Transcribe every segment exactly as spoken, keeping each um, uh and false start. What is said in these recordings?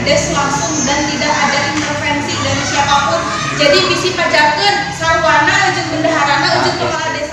Des langsung dan tidak ada intervensi dari siapapun. Jadi bisi pajakeun sarwana jeung bendaharana jeung kepala desa.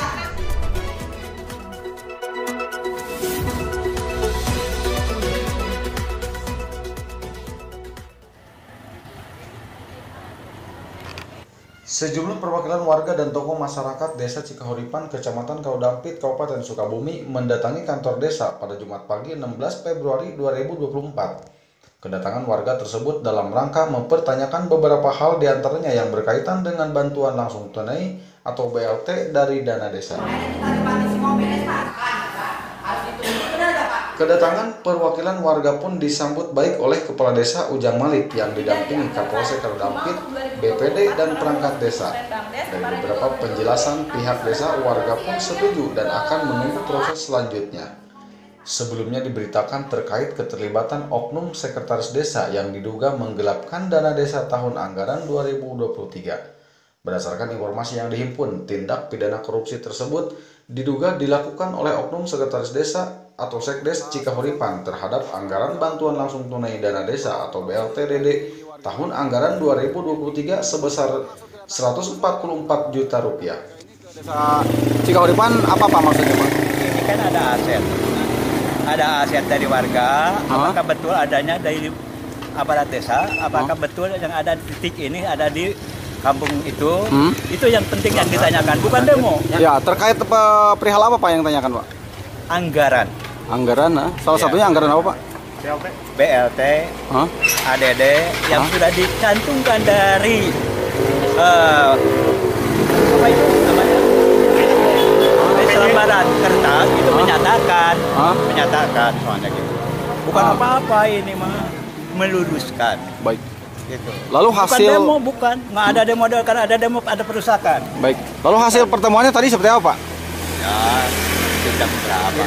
Sejumlah perwakilan warga dan tokoh masyarakat Desa Cikahuripan, Kecamatan Kaudampit, Kabupaten Sukabumi mendatangi kantor desa pada Jumat pagi enam belas Februari dua ribu dua puluh empat. Kedatangan warga tersebut dalam rangka mempertanyakan beberapa hal diantaranya yang berkaitan dengan bantuan langsung tunai atau B L T dari dana desa. Kedatangan perwakilan warga pun disambut baik oleh Kepala Desa Ujang Malik yang didampingi Kapolsek Kaudampit, B P D, dan perangkat desa. Dari beberapa penjelasan pihak desa, warga pun setuju dan akan menunggu proses selanjutnya. Sebelumnya diberitakan terkait keterlibatan oknum sekretaris desa yang diduga menggelapkan dana desa tahun anggaran dua ribu dua puluh tiga. Berdasarkan informasi yang dihimpun, tindak pidana korupsi tersebut diduga dilakukan oleh oknum sekretaris desa atau Sekdes Cikahuripan terhadap anggaran bantuan langsung tunai dana desa atau B L T D D tahun anggaran dua ribu dua puluh tiga sebesar seratus empat puluh empat juta rupiah. Desa Cikahuripan apa Pak maksudnya Pak? Ini kan ada aset, ada aset dari warga. Huh? Apakah betul adanya dari aparat desa? Apakah huh? betul yang ada di titik ini ada di kampung itu? Hmm? Itu yang penting yang ditanyakan, bukan demo. Ya, terkait apa, perihal apa Pak yang tanyakan Pak? Anggaran. Anggaran, nah. Salah ya. Satunya anggaran apa Pak? B L T, huh? A D D yang huh? sudah dicantumkan dari uh, apa itu namanya? Selembaran kertas itu huh? menyatakan, huh? menyatakan soalnya gitu. Bukan apa-apa huh? ini mah meluruskan. Baik. Gitu. Lalu hasil bukan demo, bukan nggak ada demo, karena ada demo ada perusakan. Baik. Lalu hasil pertemuannya tadi seperti apa Pak? Ya, jam berapa?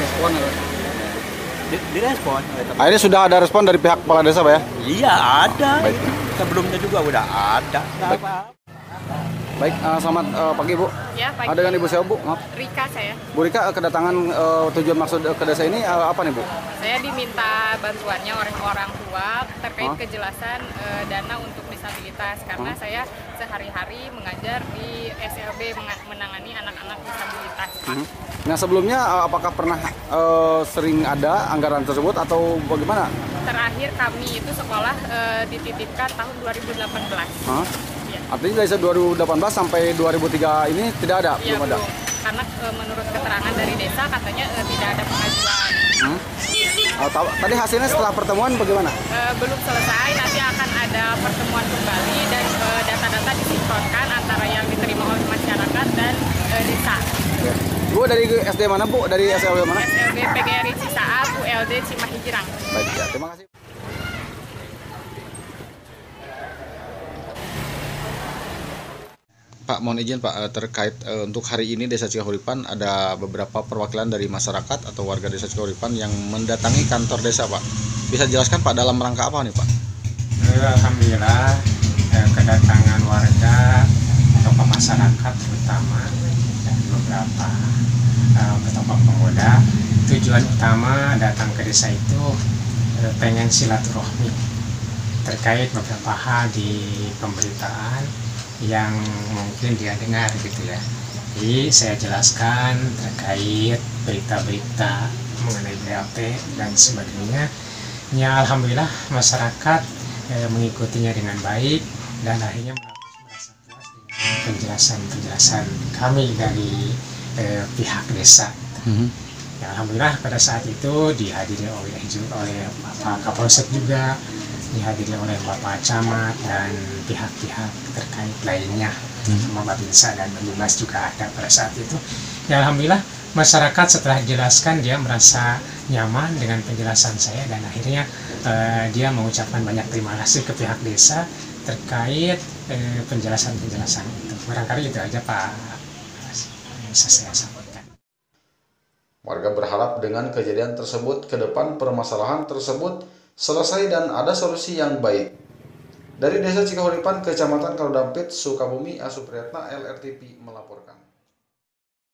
Di, direspon. Akhirnya sudah ada respon dari pihak kepala desa Pak ya? Iya ada. Baik. Sebelumnya juga udah ada. Baik. Baik, uh, selamat uh, pagi Bu. Ya, pagi. Ada dengan Ibu siapa Bu? Maaf. Rika saya. Bu Rika, kedatangan uh, tujuan maksud ke desa ini uh, apa nih Bu? Saya diminta bantuannya oleh orang tua terkait huh? kejelasan uh, dana untuk disabilitas karena huh? saya sehari-hari mengajar di S L B menangani anak-anak disabilitas. Uh-huh. Nah sebelumnya uh, apakah pernah uh, sering ada anggaran tersebut atau bagaimana? Terakhir kami itu sekolah uh, dititipkan tahun dua ribu delapan belas. Huh? Artinya dari dua ribu delapan belas sampai dua ribu tiga ini tidak ada, ya, belum ada? Karena e, menurut keterangan dari desa katanya e, tidak ada pengajuan. Hmm? Oh, tadi hasilnya setelah pertemuan bagaimana? E, belum selesai, nanti akan ada pertemuan kembali dan data-data disinkronkan antara yang diterima oleh masyarakat dan e, desa. Ya. Bu dari S D mana Bu? Dari S L B mana? S L B P G R I Cisaat, U L D Cimahi Jirang. Baik ya, terima kasih. Pak, mohon izin Pak, terkait uh, untuk hari ini Desa Cikahuripan ada beberapa perwakilan dari masyarakat atau warga Desa Cikahuripan yang mendatangi kantor desa Pak. Bisa jelaskan Pak dalam rangka apa nih Pak? Alhamdulillah eh, kedatangan warga atau masyarakat terutama dan beberapa eh, tokoh pemuda, tujuan utama datang ke desa itu eh, pengen silaturahmi terkait beberapa hal di pemberitaan yang mungkin dia dengar gitu ya. Jadi saya jelaskan terkait berita-berita mengenai B L T dan sebagainya. Ya alhamdulillah masyarakat eh, mengikutinya dengan baik dan akhirnya merasa puas dengan penjelasan-penjelasan kami dari eh, pihak desa. Mm-hmm. Ya alhamdulillah pada saat itu dihadiri oleh oleh Bapak Kapolsek juga, dihadiri oleh Bapak Camat dan pihak-pihak terkait lainnya, terutama Babinsa dan Babinmas juga ada pada saat itu. Ya alhamdulillah masyarakat setelah dijelaskan dia merasa nyaman dengan penjelasan saya dan akhirnya uh, dia mengucapkan banyak terima kasih ke pihak desa terkait uh, penjelasan-penjelasan itu. Barangkali itu aja Pak yang bisa saya sampaikan. Warga berharap dengan kejadian tersebut ke depan permasalahan tersebut selesai dan ada solusi yang baik. Dari Desa Cikahuripan, Kecamatan Kaudampit, Sukabumi, Asupriyatna, L R T V melaporkan.